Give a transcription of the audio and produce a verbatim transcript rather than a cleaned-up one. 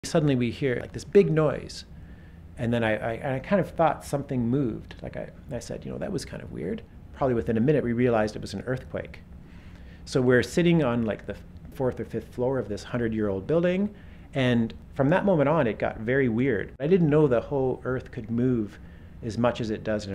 Suddenly we hear like this big noise. And then I, I, I kind of thought something moved. Like I, I said, you know, that was kind of weird. Probably within a minute, we realized it was an earthquake. So we're sitting on like the fourth or fifth floor of this hundred-year-old building. And from that moment on, it got very weird. I didn't know the whole earth could move as much as it does in